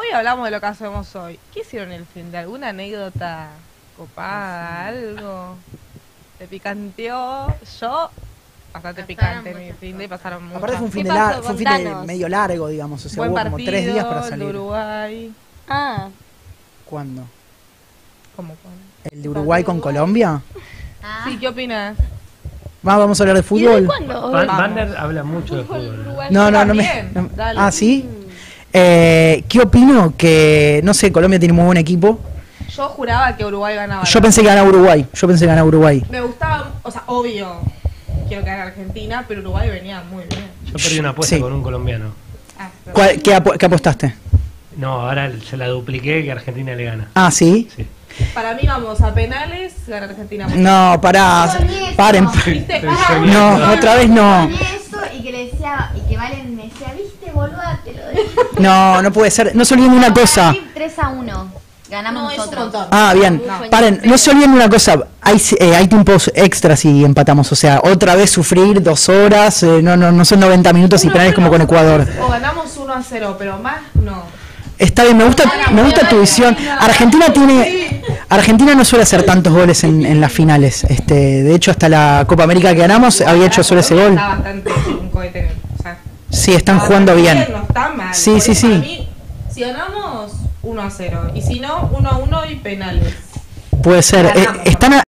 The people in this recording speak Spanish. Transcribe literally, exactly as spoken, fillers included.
hoy hablamos de lo que hacemos hoy. ¿Qué hicieron el fin de? ¿Alguna anécdota copada? ¿Algo? ¿Te picanteó? Yo, bastante Pasaron picante mi fin de, pasaron mucho. Aparte fue un fin, ¿Qué de, pasó? lar fue un fin de Contanos. medio largo, digamos. O sea, Buen hubo partido, como tres días para el de salir. Uruguay. Ah, ¿Cuándo? ¿Cómo cuándo? ¿El de Uruguay con Colombia? ah. Sí, ¿qué opinas? Va, vamos a hablar de ¿Y de fútbol. cuándo? Van, Vamos. Vander habla mucho de fútbol. ¿no? Uruguay, No, yo no, no me. también. no- Dale. ah, sí. Eh, ¿Qué opino? Que, no sé, Colombia tiene muy buen equipo. Yo juraba que Uruguay ganaba. Yo pensé que ganaba Uruguay. Yo pensé que ganaba Uruguay. Me gustaba, o sea, obvio, quiero que gane Argentina, pero Uruguay venía muy bien. Yo perdí una apuesta Sí. con un colombiano. Ah, pero- ¿Cuál- qué, apu- qué apostaste? No, ahora se la dupliqué que Argentina le gana. Ah, sí. Sí. Para mí vamos a penales, gana Argentina. No, pará. Soñé eso. Paren. ¿Viste? Estoy Ah, soñando. No, otra vez no. Soñé eso y que le decía, y que Valen me decía, viste, boluda, te lo dije. No, no puede ser. No se olviden de una cosa. tres a uno. Ganamos No, es un nosotros. montón. Ah, bien. No. Paren, no se olviden de una cosa. Hay, eh, hay tiempos extras si empatamos. O sea, otra vez sufrir dos horas. eh, no, no, no son noventa minutos y Uno, penales como uno, con Ecuador. O ganamos uno a cero, pero más no. Está bien, me gusta, me gusta tu visión. Argentina tiene, Argentina no suele hacer tantos goles en, en las finales. Este, de hecho, hasta la Copa América que ganamos había hecho solo ese gol. Está bastante un cohete. O sea, Sí, están está jugando bastante bien. No está mal. Sí, Por sí, eso sí. para mí, si ganamos uno a cero. Y si no, uno a uno y penales. Puede ser. Eh, Ganamos. están a-